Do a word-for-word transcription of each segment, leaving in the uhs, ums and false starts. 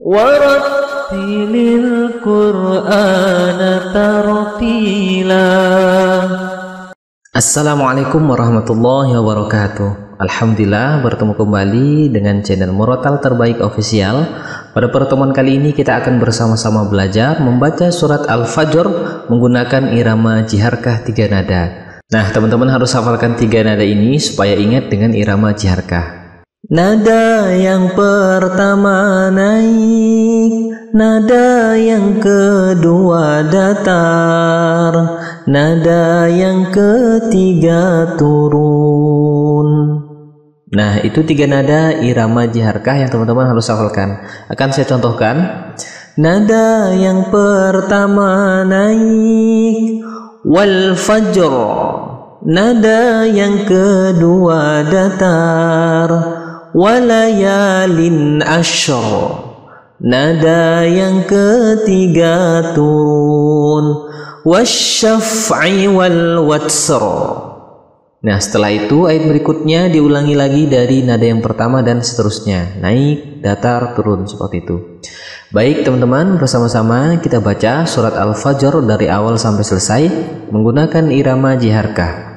warattilil Qur'ana tartila. Assalamualaikum warahmatullahi wabarakatuh. Alhamdulillah, bertemu kembali dengan channel Murotal Terbaik Official. Pada pertemuan kali ini kita akan bersama-sama belajar membaca surat Al-Fajr menggunakan irama jiharkah tiga nada. Nah, teman-teman harus hafalkan tiga nada ini supaya ingat dengan irama jiharkah. Nada yang pertama naik, nada yang kedua datar, nada yang ketiga turun. Nah, itu tiga nada irama jiharkah yang teman-teman harus hafalkan. Akan saya contohkan. Nada yang pertama naik, wal fajr. Nada yang kedua datar, walayalin ashr. Nada yang ketiga turun, wasyaf'i wal watsr. Nah, setelah itu ayat berikutnya diulangi lagi dari nada yang pertama dan seterusnya, naik, datar, turun, seperti itu. Baik teman-teman, bersama-sama kita baca surat Al-Fajr dari awal sampai selesai menggunakan irama jiharkah.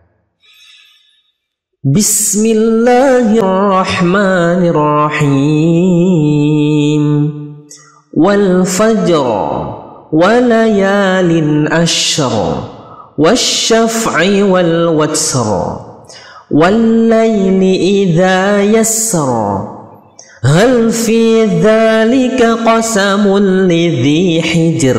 Bismillahirrahmanirrahim. Wal fajr walayalin ashr, wasyaf'i wal watsr, wal layli idza yassr. Hal fi dzalika qasamul lidhi hijr.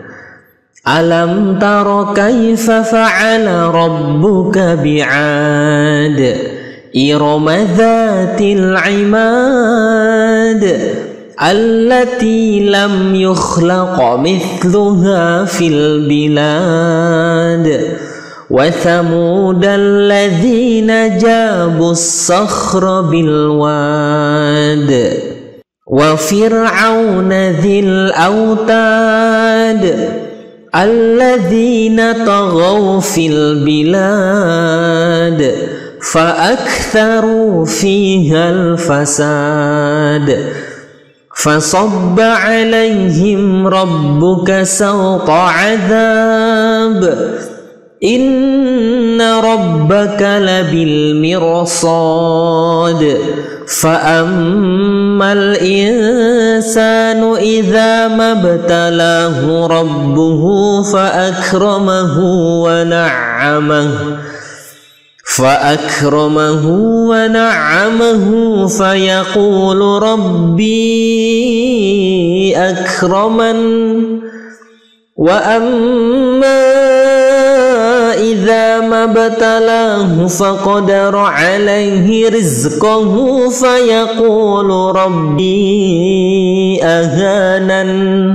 Alam tara kaifa fa'ala rabbuka bi'ad. Irama dzatil 'imad. Allati lam yukhlaq mithluha fil bilad. Wa thamudal ladzina jabus sakhra bil wad. Wa fir'auna dzil autad. Alladzina taghaw fil bilad. Fa aktharu fihal fasad. Fasabba 'alaihim rabbuka sawta 'adzab. Inna rabbaka labil mirsad. Fa ammal insanu idza mabtalahu rabbuhu fa akramahu wa na'amahu fa akramahu wa na'amahu fa yaqulu rabbi akraman. Wa amma idza mabtalahu faqadara 'alaihi rizqahu fayaqulu rabbi ahanan.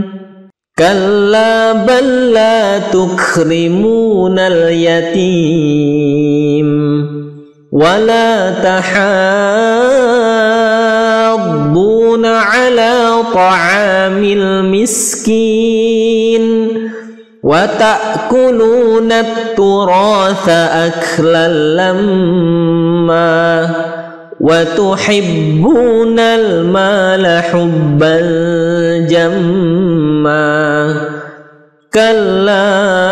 Kalla bal la tukrimunal yatim wa la tahadduna 'ala ta'amil miskin. Wa ta'kuluna at-turatha aklan lamma. Wa tuhibbuna al-mala hubban jamma. Kalla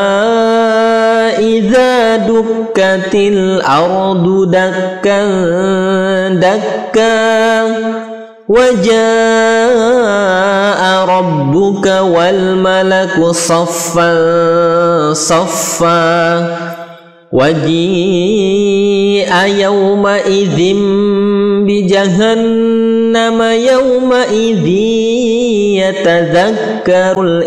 idza dukkatil ardu dakkan dakka. Wajaa rabbuka wal malaku saffan saffa. Waji'a yawma idzin bi jahannama yawma idzi yatadzakkarul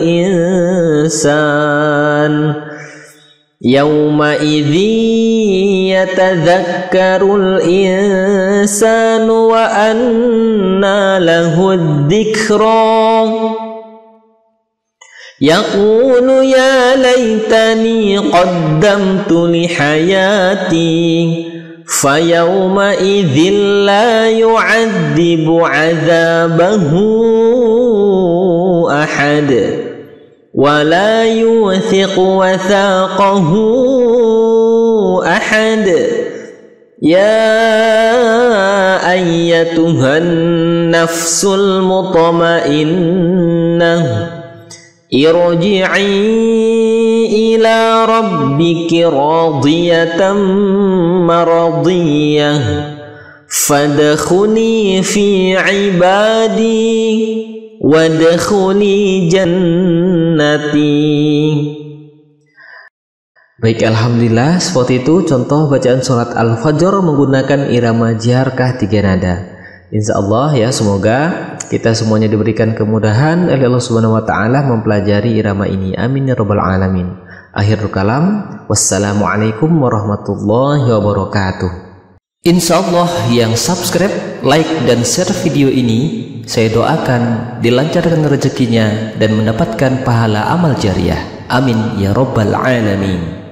insan. Yawma idzi yatadzakkarul insanu wa anna lahu dzikra. Yaqulu ya laitani qaddamtu li hayati. Fayawma idzin la yu'adzibu 'adzabahu ahad. ولا يوثق وثاقه أحد Ya ayyatuhan nafsul mutmainnah irji'i ila rabbiki radiyatan maradiyah fadkhuli fi ibadi wadkhuli jannati. Baik, alhamdulillah, seperti itu contoh bacaan surat Al-Fajr menggunakan irama jaharkah tiga nada. Insya Allah ya, semoga kita semuanya diberikan kemudahan oleh Allah Subhanahu wa taala mempelajari irama ini. Amin ya rabbal alamin. Akhirul kalam, wassalamualaikum warahmatullahi wabarakatuh. Insya Allah yang subscribe, like, dan share video ini, saya doakan dilancarkan rezekinya dan mendapatkan pahala amal jariah. Amin ya rabbal alamin.